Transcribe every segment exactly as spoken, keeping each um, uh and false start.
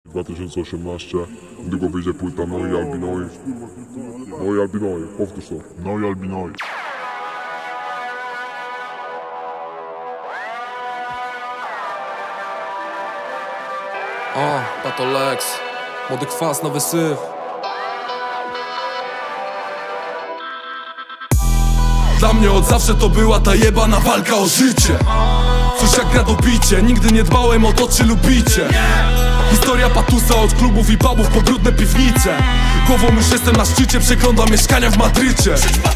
dwa tysiące osiemnaście, niedługo wyjdzie płyta No i Albinoi. No i Albinoi, powtórz to. No i Albinoi. O, Pato Lex, młody kwas, nowy syf. Dla mnie od zawsze to była ta jebana walka o życie. Coś jak gra do bicie, nigdy nie dbałem o to, czy lubicie. Historia patusa od klubów i pubów po brudne piwnice. Głową już jestem na szczycie, przeglądam mieszkania w Madrycie.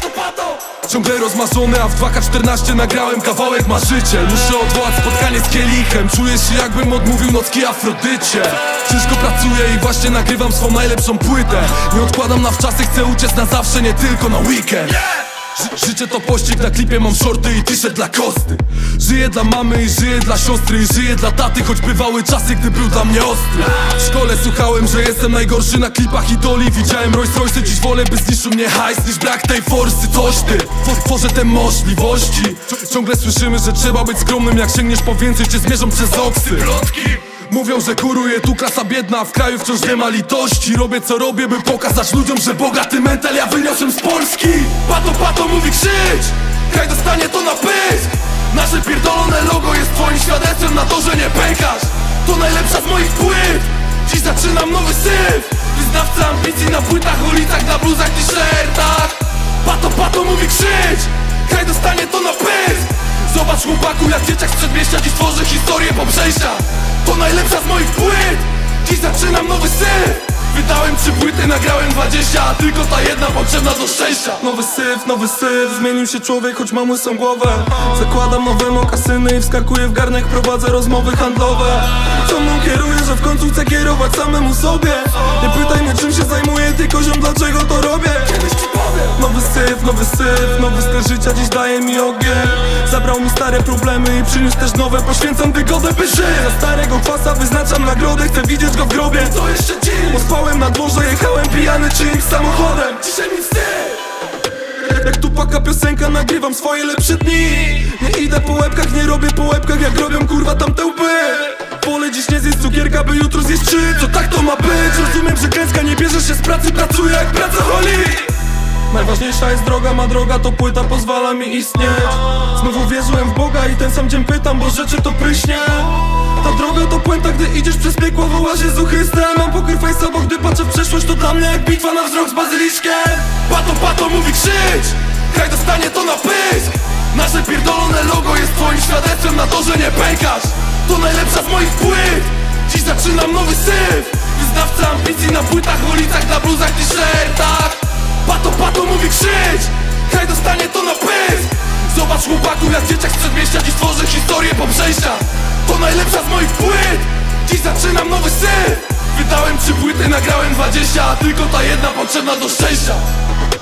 Ciągle rozmarzony, a w dwa K czternaście nagrałem kawałek Marzyciel. Muszę odwołać spotkanie z kielichem, czuję się jakbym odmówił nocki Afrodycie. Ciężko pracuję i właśnie nagrywam swą najlepszą płytę. Nie odkładam na wczasy, chcę uciec na zawsze, nie tylko na weekend. Ży życie to pościg, na klipie mam shorty i t-shirt dla Kosty. Żyję dla mamy i żyję dla siostry i żyję dla taty, choć bywały czasy, gdy był dla mnie ostry. W szkole słuchałem, że jestem najgorszy na klipach idoli. Widziałem Rolls Royce, dziś wolę, by zniszczył mnie hajs niż brak tej forsy. Coś ty, tworzę te możliwości. Ciągle słyszymy, że trzeba być skromnym, jak sięgniesz po więcej, cię zmierzą przez oksy. Mówią, że góruje tu klasa biedna, a w kraju wciąż nie ma litości. Robię co robię, by pokazać ludziom, że bogaty mental ja wyniosłem z Polski. Pato, pato mówi krzycz, kraj dostanie to na pysk. Nasze pierdolone logo jest twoim świadectwem na to, że nie pękasz. To najlepsza z moich płyt, dziś zaczynam nowy syf. Wyznawca ambicji na płytach, ulicach, na bluzach, t-shirtach. Pato, pato mówi krzycz, kraj dostanie to na pysk. Zobacz chłopaku, jak dzieciak z przedmieścia dziś tworzy historię po przejściach. To najlepsza z moich płyt, dziś zaczynam nowy syf. Wydałem trzy płyty, nagrałem dwadzieścia, a tylko ta jedna potrzebna do szczęścia. Nowy syf, nowy syf, zmienił się człowiek, choć mam łysą głowę. Zakładam nowe mokasyny i wskakuję w garnek, prowadzę rozmowy handlowe. Co mną kieruje, że w końcu chcę kierować samemu sobie. Nie pytaj mnie, czym się zajmuję, tylko ziom, dlaczego to robię. Kiedyś ci powiem. Nowy syf, nowy syf, nowy styl życia dziś daje mi ogień. Zabrał mi stare problemy i przyniósł też nowe, poświęcam wygodę, by żyć. Za starego kwasa wyznaczam nagrodę, chcę widzieć go w grobie. Co jeszcze dziś? Na dworze jechałem pijany czyimś samochodem. Dzisiaj mi wstyd. Jak Tupaka piosenka, nagrywam swoje lepsze dni. Nie idę po łebkach, nie robię po łebkach, jak robią kurwa tamte łby. Wolę dziś nie zjeść cukierka, by jutro zjeść trzy. Co tak to ma być? Rozumiem, że klęska nie bierzesz się z pracy, pracuję jak pracoholik. Najważniejsza jest droga, ma droga to płyta, pozwala mi istnieć. Znowu wierzyłem w Boga i ten sam dzień pytam, bo rzeczy to pryśnie. Ta droga to puenta, gdy idziesz przez piekło, wołasz Jezu Chryste. Mam poker face, bo gdy patrzę w przeszłość, to dla mnie jak bitwa na wzrok z bazyliszkiem. Pato, pato mówi krzycz, kraj dostanie to na pysk. Nasze pierdolone logo jest twoim świadectwem na to, że nie pękasz. To najlepsza z moich płyt, dziś zaczynam nowy syf. Wyznawca ambicji na płytach, ulicach, na bluzach, t-shirtach. Pato, pato mówi krzycz, kraj dostanie to na pysk. Zobacz chłopaku, jak dzieciak z przedmieścia dziś tworzy historię po przejściach. To najlepsza z moich płyt, dziś zaczynam nowy syf. Wydałem trzy płyty, nagrałem dwadzieścia, a tylko ta jedna potrzebna do szczęścia.